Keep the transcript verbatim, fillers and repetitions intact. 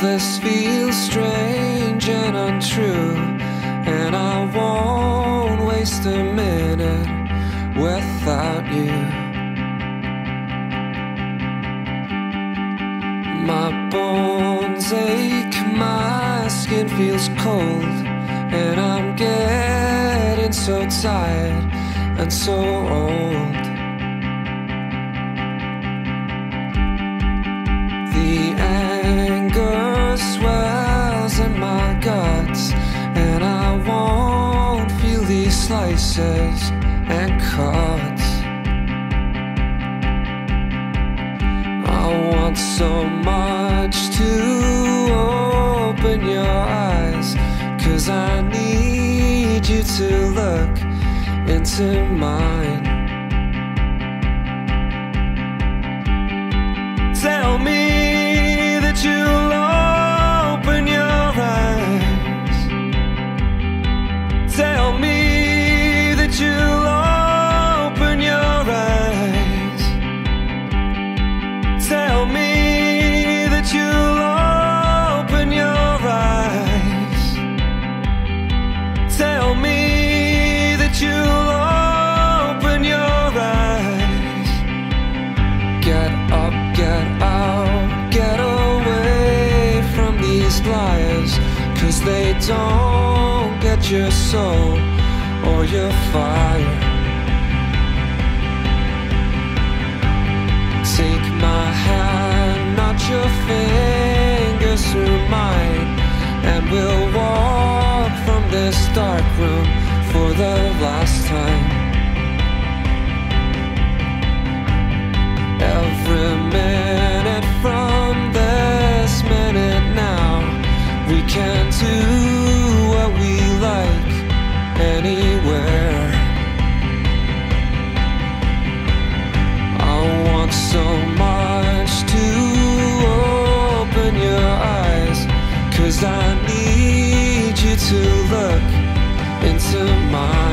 this feels strange and untrue, and I won't waste a minute without you. My bones ache, my skin feels cold, and I'm getting so tired and so old. The anger swells in my guts, and I won't feel these slices and cuts. I want so much to open your eyes, 'cause I need you to look into mine. Tell me that you'll open your eyes. Tell me that you'll open your eyes. Tell me that you'll open your eyes. Tell me that you'll open your eyes. Get up, get out, get away from these liars, 'cause they don't get your soul or your fire. Take my hand, not your fingers through mine, and we'll walk from this dark room for the last time. Every minute from this minute now, we can do what we like anywhere. I want so much to open your eyes, 'cause I need you to look into mine.